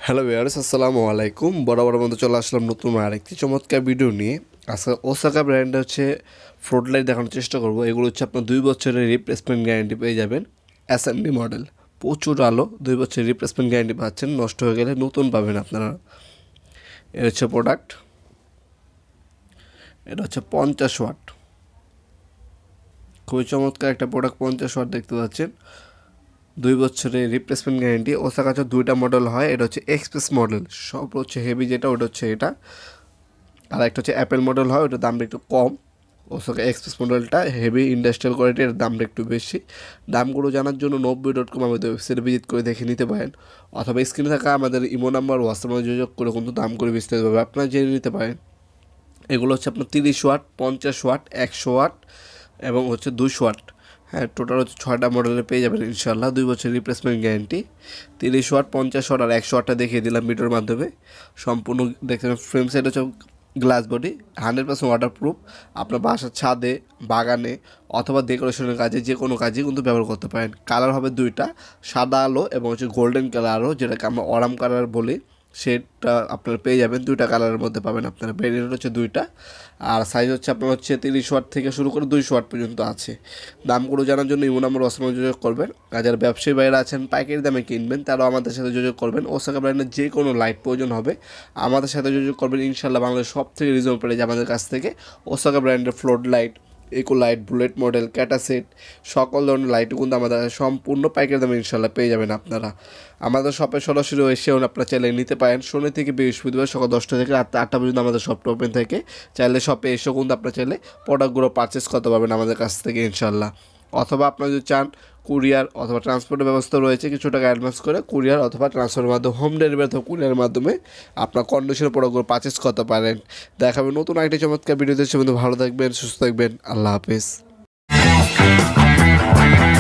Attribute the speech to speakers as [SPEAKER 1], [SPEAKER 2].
[SPEAKER 1] Hello viewers, আসসালামু আলাইকুম। বরাবর মতো চলে আসলাম নতুন আরেকটি চমৎকার ভিডিও নিয়ে। আজকে ওসাকা ব্র্যান্ডে হচ্ছে ফ্লোট লাইট দেখানোর চেষ্টা করব। এগুলো হচ্ছে আপনার 2 বছরের রিপ্লেসমেন্ট গ্যারান্টি পেয়ে যাবেন। এস.এম.ডি মডেল, প্রচুর আলো, 2 বছরের রিপ্লেসমেন্ট গ্যারান্টি পাচ্ছেন। নষ্ট হয়ে গেলে নতুন পাবেন আপনারা। এর হচ্ছে প্রোডাক্ট, এটা হচ্ছে 50 ওয়াট, খুবই চমৎকার একটা প্রোডাক্ট। 50 ওয়াট দেখতে পাচ্ছেন, 2 বছরের রিপ্লেসমেন্ট গ্যারেন্টি। ওসাকা 2টা মডেল হয়, এটা হচ্ছে এক্সপ্রেস মডেল, সব হচ্ছে হেভি যেটা ওটা হচ্ছে এটা, আর একটা হচ্ছে অ্যাপেল মডেল হয়, ওটার দামটা একটু কম। ওসাকা এক্সপ্রেস মডেলটা হেভি ইন্ডাস্ট্রিয়াল কোয়ালিটি, এর দামটা একটু বেশি। দামগুলো জানার জন্য Nawabpur.com আমাদের ওয়েবসাইটে ভিজিট করে দেখে নিতে পারেন, অথবা স্ক্রিনে থাকা আমাদের ইমো নাম্বার হোয়াটসঅ্যাপে যোগাযোগ করে কিন্তু দাম করে বিস্তারিতভাবে আপনারা জেনে নিতে পারেন। এগুলো হচ্ছে আপনার 30 ওয়াট, 50 ওয়াট, 100 ওয়াট এবং হচ্ছে 200 ওয়াট। হ্যাঁ, টোটাল হচ্ছে 6টা মডেলে পেয়ে যাবেন ইনশাল্লাহ। 2 বছর রিপ্লেসমেন্ট গ্যারান্টি। 30 ওয়াট, 50 ওয়াট আর 100 ওয়াটটা দেখিয়ে দিলাম ভিডিওর মাধ্যমে। সম্পূর্ণ দেখছেন, ফ্রেম সাইড হচ্ছে গ্লাস বডি, 100% ওয়াটারপ্রুফ। আপনার বাসার ছাদে, বাগানে অথবা ডেকোরেশনের কাজে, যে কোনো কাজে কিন্তু ব্যবহার করতে পারেন। কালার হবে 2টা, সাদা আলো এবং হচ্ছে গোল্ডেন কালার আলো, যেটাকে আমরা অরাম কালার বলি, সেটা আপনারা পেয়ে যাবেন। 2টা কালারের মধ্যে পাবেন আপনারা। ভেরিয়েন্ট হচ্ছে 2টা, আর সাইজ হচ্ছে আপনার হচ্ছে 30 ওয়াট থেকে শুরু করে 200 ওয়াট পর্যন্ত আছে। দামগুলো জানার জন্য ইমো নাম্বার হোয়াটসঅ্যাপে যোগাযোগ করবেন। আর যারা ব্যবসায়ী বাইরে আছেন, পাইকারি দামে কিনবেন, তারাও আমাদের সাথে যোগাযোগ করবেন। ওসাকা ব্র্যান্ডের যে কোনো লাইট প্রয়োজন হবে আমাদের সাথে যোগাযোগ করবেন ইনশাল্লাহ। বাংলাদেশের সব থেকে রিজনেবল প্রাইসে আমাদের কাছ থেকে ওসাকা ব্র্যান্ডের flood light, eco light, bullet model, ক্যাটাসেট, সকল ধরনের লাইটও কিন্তু আমাদের সম্পূর্ণ পাইকারি দামে ইনশাল্লাহ পেয়ে যাবেন আপনারা। আমাদের শপে সরাসরি এসেও আপনারা চাইলে নিতে পারেন। শনি থেকে বৃহস্পতিবার সকাল 10টা থেকে রাত 8টা পর্যন্ত আমাদের শপটা ওপেন থাকে। চাইলে শপে এসেও কিন্তু আপনারা চাইলে প্রোডাক্টগুলো পারচেস করতে পারবেন আমাদের কাছ থেকে ইনশাল্লাহ। অথবা আপনারা যদি চান, কুরিয়ার অথবা ট্রান্সপোর্টের ব্যবস্থা রয়েছে। কিছু টাকা অ্যাডভান্স করে কুরিয়ার অথবা ট্রান্সফারের মাধ্যমে, হোম ডেলিভারি অথবা কুরিয়ারের মাধ্যমে আপনার কন্ডিশনের প্রোডাক্টগুলো পারচেস করতে পারেন। দেখাবেন নতুন আরেকটি চমৎকার ভিডিওতে। সে ভালো থাকবেন, সুস্থ থাকবেন। আল্লাহ হাফেজ।